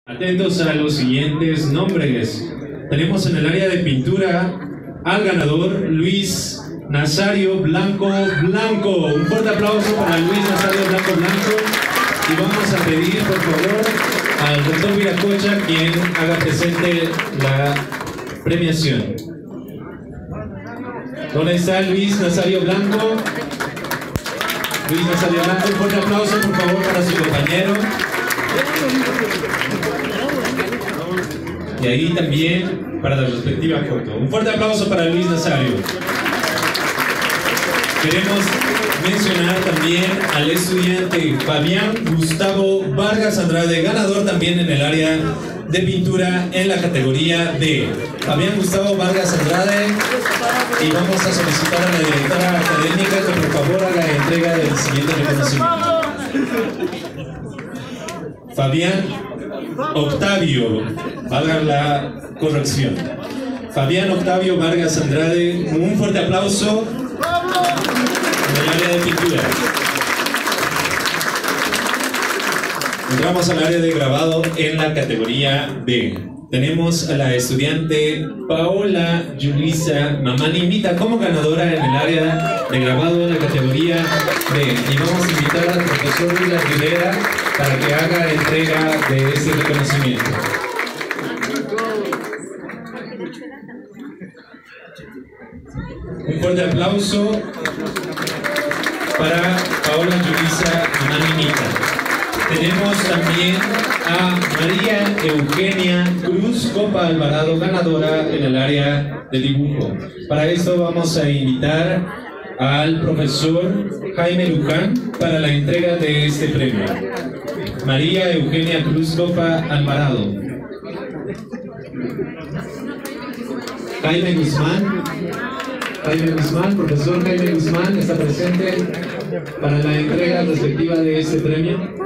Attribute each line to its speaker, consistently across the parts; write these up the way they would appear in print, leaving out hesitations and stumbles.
Speaker 1: Atentos a los siguientes nombres. Tenemos en el área de pintura al ganador Luis Nazario Blanco Blanco. Un fuerte aplauso para Luis Nazario Blanco Blanco. Y vamos a pedir, por favor, al doctor Viracocha quien haga presente la premiación. ¿Dónde está Luis Nazario Blanco? Luis Nazario Blanco, un fuerte aplauso, por favor, para su compañero. Y ahí también para la respectiva foto. Un fuerte aplauso para Luis Nazario. Queremos mencionar también al estudiante Fabián Gustavo Vargas Andrade, ganador también en el área de pintura en la categoría D. Fabián Gustavo Vargas Andrade, y vamos a solicitar a la directora académica que por favor haga entrega del siguiente reconocimiento. Fabián Octavio, valga la corrección. Fabián Octavio Vargas Andrade, un fuerte aplauso en el área de pintura. Entramos al área de grabado en la categoría B. Tenemos a la estudiante Paola Yulisa Mamani Mita como ganadora en el área de grabado en la categoría B. Y vamos a invitar al profesor Luis Rivera para que haga entrega de este reconocimiento. Un fuerte aplauso para Paola Yulisa Mamani Mita. Tenemos también a María Eugenia Cruz Copa Alvarado, ganadora en el área de dibujo. Para esto vamos a invitar al profesor Jaime Luján para la entrega de este premio. María Eugenia Cruz Copa Alvarado. Jaime Guzmán, profesor Jaime Guzmán está presente para la entrega respectiva de este premio.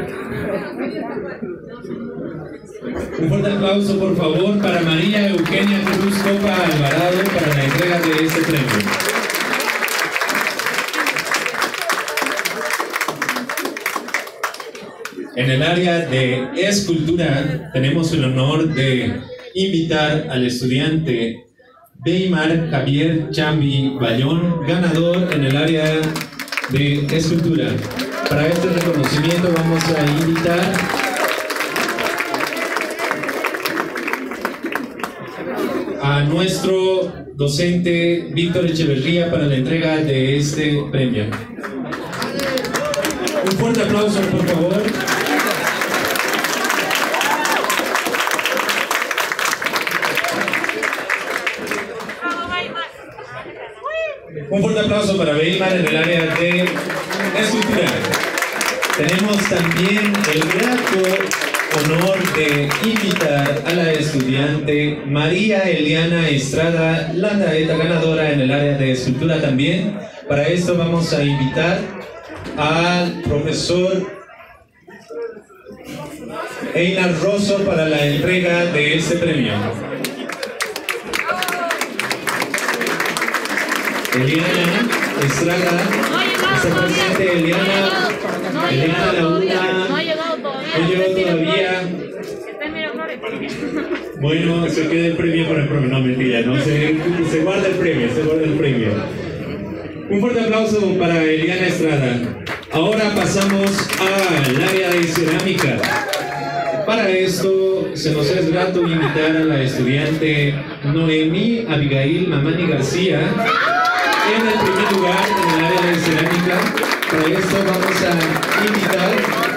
Speaker 1: Un fuerte aplauso, por favor, para María Eugenia Cruz Copa Alvarado para la entrega de este premio. En el área de escultura tenemos el honor de invitar al estudiante Weimar Javier Chambi Bayón, ganador en el área de escultura. Para este reconocimiento vamos a invitar a nuestro docente Víctor Echeverría para la entrega de este premio. Un fuerte aplauso, por favor. Un fuerte aplauso para Weimar en el área de escultura. Tenemos también el grato honor de invitar a la estudiante María Eliana Estrada Landaeta, ganadora en el área de escultura también. Para esto vamos a invitar al profesor Einar Rosso para la entrega de este premio. Eliana Estrada, está presente Eliana Launa, no ha llegado todavía. Bueno, se queda el premio para el premio, no mentira, no, se guarda el premio, Un fuerte aplauso para Eliana Estrada. Ahora pasamos al área de cerámica. Para esto se nos es grato invitar a la estudiante Noemí Abigail Mamani García en el primer lugar en el área de cerámica. Para esto vamos a invitar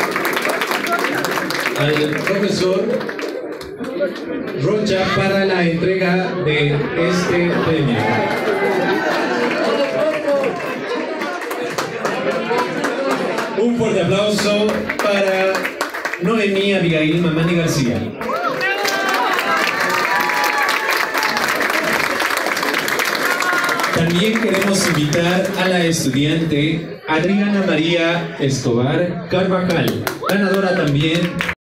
Speaker 1: al profesor Rocha para la entrega de este premio. Un fuerte aplauso para Noemí Abigail Mamani García. También queremos invitar a la estudiante Adriana María Escobar Carvajal, ganadora también